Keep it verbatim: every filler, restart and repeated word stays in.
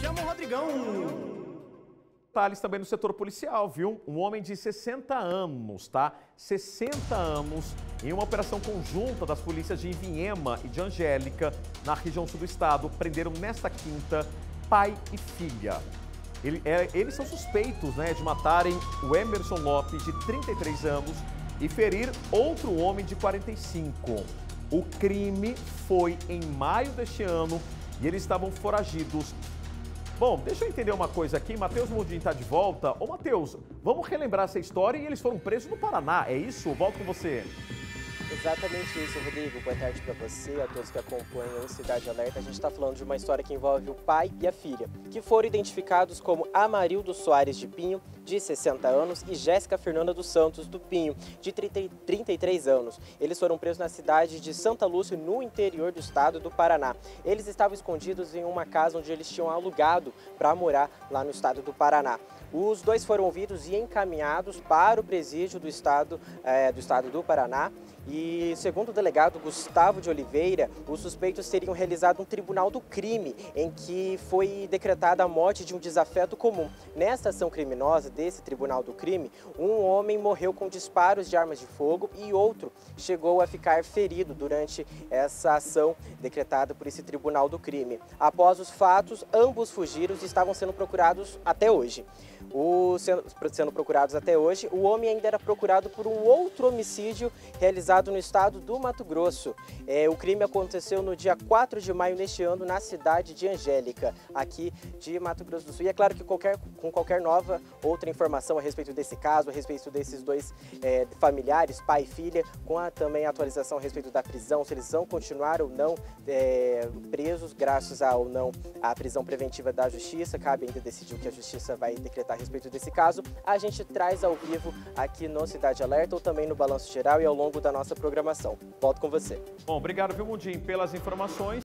chama o Rodrigão. Detalhes também no setor policial, viu? Um homem de sessenta anos, tá? sessenta anos, em uma operação conjunta das polícias de Ivinhema e de Angélica, na região sul do estado, prenderam nesta quinta pai e filha. Ele, é, eles são suspeitos, né, de matarem o Emerson Lopes, de trinta e três anos, e ferir outro homem de quarenta e cinco. O crime foi em maio deste ano e eles estavam foragidos. Bom, deixa eu entender uma coisa aqui. Matheus Mundinho está de volta. Ô, Matheus, vamos relembrar essa história e eles foram presos no Paraná, é isso? Volto com você. Exatamente isso, Rodrigo. Boa tarde para você, a todos que acompanham o Cidade Alerta. A gente está falando de uma história que envolve o pai e a filha, que foram identificados como Amarildo Soares de Pinho, de sessenta anos, e Jéssica Fernanda dos Santos do Pinho, de trinta e três anos. Eles foram presos na cidade de Santa Lúcia, no interior do estado do Paraná. Eles estavam escondidos em uma casa onde eles tinham alugado para morar lá no estado do Paraná. Os dois foram ouvidos e encaminhados para o presídio do estado, é, do estado do Paraná. E, segundo o delegado Gustavo de Oliveira, os suspeitos teriam realizado um tribunal do crime em que foi decretada a morte de um desafeto comum. Nesta ação criminosa desse tribunal do crime, um homem morreu com disparos de armas de fogo e outro chegou a ficar ferido durante essa ação decretada por esse tribunal do crime. Após os fatos, ambos fugiram e estavam sendo procurados até hoje. O, sendo, sendo procurados até hoje, o homem ainda era procurado por um outro homicídio realizado no estado do Mato Grosso. É, o crime aconteceu no dia quatro de maio neste ano na cidade de Angélica, aqui de Mato Grosso do Sul. E é claro que qualquer, com qualquer nova outra informação a respeito desse caso, a respeito desses dois é, familiares, pai e filha, com a, também a atualização a respeito da prisão, se eles vão continuar ou não é, presos, graças a ou não à prisão preventiva da Justiça, cabe ainda decidir o que a Justiça vai decretar a respeito desse caso, a gente traz ao vivo aqui no Cidade Alerta ou também no Balanço Geral e ao longo da nossa programação. Volto com você. Bom, obrigado, viu, Mundinho, pelas informações.